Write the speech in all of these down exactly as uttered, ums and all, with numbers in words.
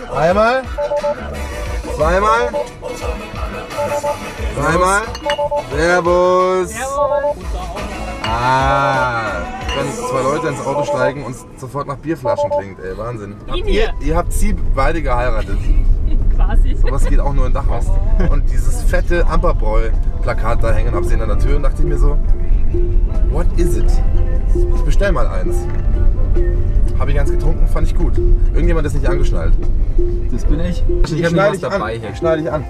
Einmal. Zweimal. Dreimal. Servus. Ah, wenn zwei Leute ins Auto steigen und sofort nach Bierflaschen klingt, ey, Wahnsinn. Ihr, ihr habt sie beide geheiratet. Quasi. Sowas geht auch nur in Dachhaus. Und dieses fette Amperbräu-Plakat da hängen, hab sie an der Tür und dachte ich mir so, what is it? Ich bestell mal eins. Habe ich eins getrunken, fand ich gut. Irgendjemand ist nicht angeschnallt. Das bin ich. Ich, ich schneide dich dabei an. Hier. Ich schneide dich an.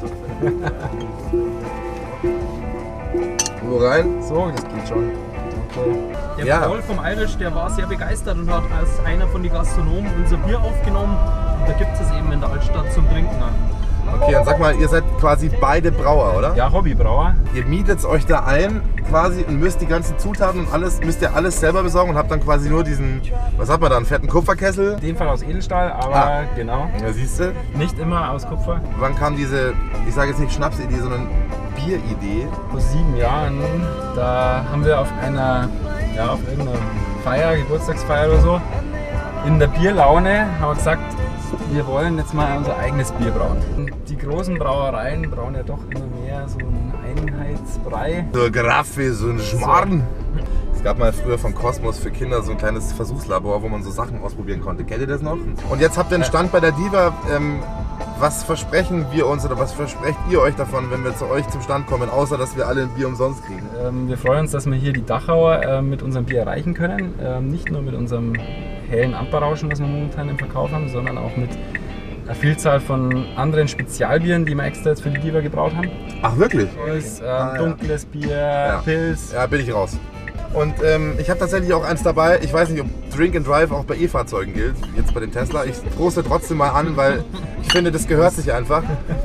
Wo rein? So, das geht schon. Okay. Der Ja. Paul vom Irish, der war sehr begeistert und hat als einer von den Gastronomen unser Bier aufgenommen. Und da gibt es eben in der Altstadt zum Trinken. Okay, dann sag mal, ihr seid quasi beide Brauer, oder? Ja, Hobbybrauer. Ihr mietet euch da ein quasi und müsst die ganzen Zutaten und alles, müsst ihr alles selber besorgen und habt dann quasi nur diesen, was hat man da, einen fetten Kupferkessel? In dem Fall aus Edelstahl, aber Ah. genau. Ja, siehst du? Nicht immer aus Kupfer. Wann kam diese, ich sage jetzt nicht Schnapsidee, sondern Bieridee? Vor sieben Jahren, da haben wir auf einer, ja, auf irgendeiner Feier, Geburtstagsfeier oder so, in der Bierlaune haben wir gesagt, wir wollen jetzt mal unser eigenes Bier brauen. Und die großen Brauereien brauen ja doch immer mehr so einen Einheitsbrei. So ein Graffe, so ein Schmarrn. Es gab mal früher von Kosmos für Kinder so ein kleines Versuchslabor, wo man so Sachen ausprobieren konnte. Kennt ihr das noch? Und jetzt habt ihr einen Stand bei der Diva. Ähm, was versprechen wir uns oder was versprecht ihr euch davon, wenn wir zu euch zum Stand kommen, außer dass wir alle ein Bier umsonst kriegen? Ähm, wir freuen uns, dass wir hier die Dachauer äh, mit unserem Bier erreichen können. Ähm, nicht nur mit unserem hellen Amperrauschen, was wir momentan im Verkauf haben, sondern auch mit einer Vielzahl von anderen Spezialbieren, die wir extra jetzt für die Diva gebraut haben. Ach wirklich? Ist, ähm, Ah, ja. dunkles Bier, Ja. Pils. Ja, bin ich raus. Und ähm, ich habe tatsächlich auch eins dabei. Ich weiß nicht, ob Drink and Drive auch bei E-Fahrzeugen gilt, jetzt bei dem Tesla. Ich proste trotzdem mal an, weil ich finde, das gehört sich einfach.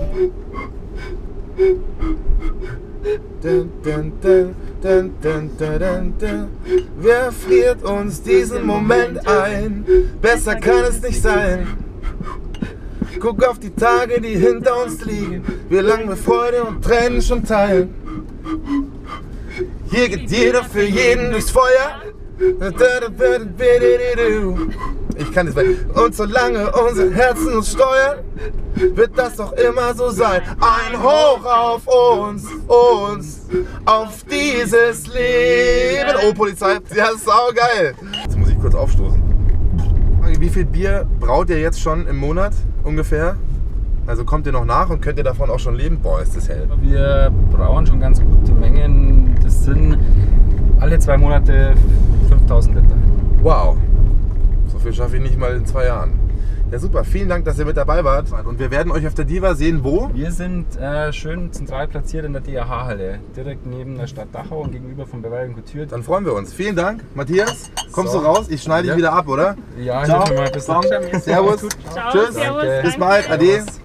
Dun, dun, dun, dun, dun, dun, dun, dun. Wer friert uns diesen Moment ein? Besser kann es nicht sein. Guck auf die Tage, die hinter uns liegen. Wie lange wir Freude und Tränen schon teilen. Hier geht jeder für jeden durchs Feuer. Ich kann das weg. Und solange unsere Herzen uns steuern, wird das doch immer so sein. Ein Hoch auf uns, uns, auf dieses Leben. Oh, Polizei, ja, ist saugeil. Jetzt muss ich kurz aufstoßen. Wie viel Bier braut ihr jetzt schon im Monat ungefähr? Also kommt ihr noch nach und könnt ihr davon auch schon leben? Boah, ist das hell. Wir brauen schon ganz gute Mengen. Das sind alle zwei Monate fünftausend Liter. Wow, so viel schaffe ich nicht mal in zwei Jahren. Ja super, vielen Dank, dass ihr mit dabei wart. Und wir werden euch auf der Diva sehen, wo? Wir sind äh, schön zentral platziert in der D A H-Halle, direkt neben der Stadt Dachau und gegenüber von Bavaria Couture. Dann freuen wir uns. Vielen Dank. Matthias, kommst So. du raus? Ich schneide dich Ja. wieder ab, oder? Ja, Ciao. hilf mir mal ein bisschen. Servus. Ciao, Tschüss. servus. Bis bald. Ade. Servus.